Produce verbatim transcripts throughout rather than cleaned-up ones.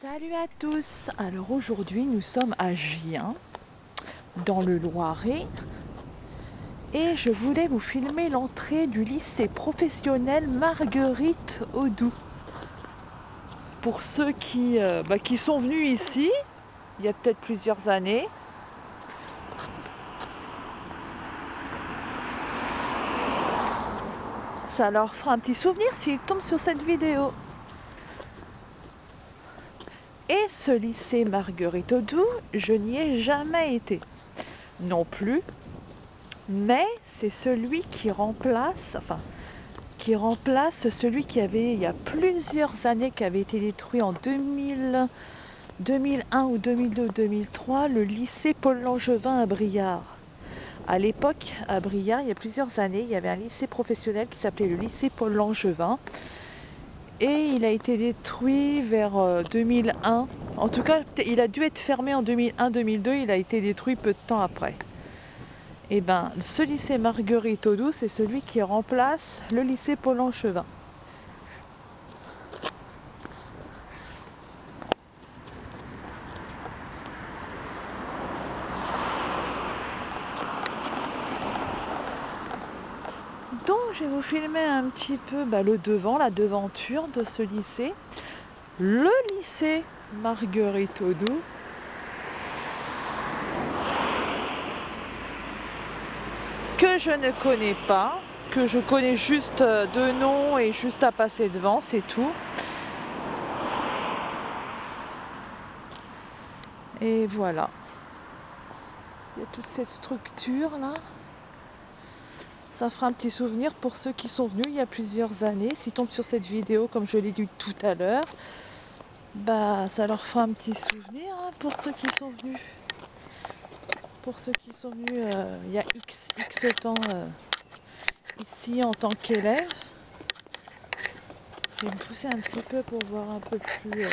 Salut à tous. Alors aujourd'hui nous sommes à Gien, dans le Loiret, et je voulais vous filmer l'entrée du lycée professionnel Marguerite Audoux. Pour ceux qui, euh, bah, qui sont venus ici, il y a peut-être plusieurs années. Ça leur fera un petit souvenir s'ils tombent sur cette vidéo. Et ce lycée Marguerite Audoux, je n'y ai jamais été non plus, mais c'est celui qui remplace, enfin, qui remplace celui qui avait, il y a plusieurs années, qui avait été détruit en deux mille, deux mille un ou deux mille deux, deux mille trois, le lycée Paul Langevin à Briare. À l'époque, à Briare, il y a plusieurs années, il y avait un lycée professionnel qui s'appelait le lycée Paul Langevin. Et il a été détruit vers deux mille un. En tout cas, il a dû être fermé en deux mille un deux mille deux. Il a été détruit peu de temps après. Et ben, ce lycée Marguerite Audoux, c'est celui qui remplace le lycée Paul Langevin. Donc, je vais vous filmer un petit peu bah, le devant, la devanture de ce lycée. Le lycée Marguerite Audoux. Que je ne connais pas, que je connais juste de nom et juste à passer devant, c'est tout. Et voilà. Il y a toute cette structure là. Ça fera un petit souvenir pour ceux qui sont venus il y a plusieurs années. S'ils tombent sur cette vidéo, comme je l'ai dit tout à l'heure, bah ça leur fera un petit souvenir hein, pour ceux qui sont venus. Pour ceux qui sont venus euh, il y a X, X temps euh, ici en tant qu'élève. Je vais me pousser un petit peu pour voir un peu plus. Euh,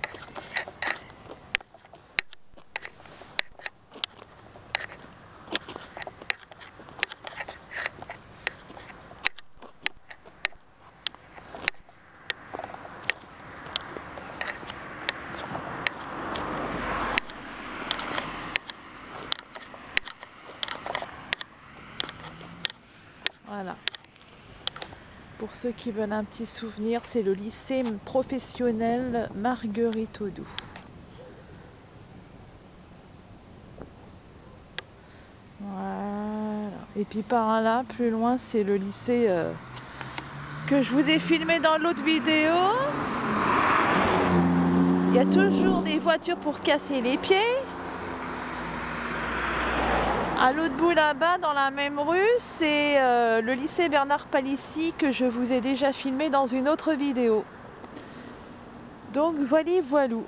Voilà. Pour ceux qui veulent un petit souvenir, c'est le lycée professionnel Marguerite Audoux. Voilà. Et puis par là, plus loin, c'est le lycée euh, que je vous ai filmé dans l'autre vidéo. Il y a toujours des voitures pour casser les pieds. À l'autre bout là-bas, dans la même rue, c'est euh, le lycée Bernard Palissy que je vous ai déjà filmé dans une autre vidéo. Donc voilà, voilou.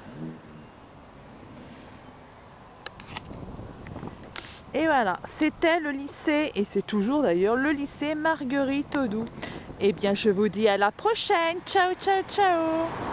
Et voilà, c'était le lycée, et c'est toujours d'ailleurs le lycée Marguerite Audoux. Eh bien, je vous dis à la prochaine. Ciao, ciao, ciao.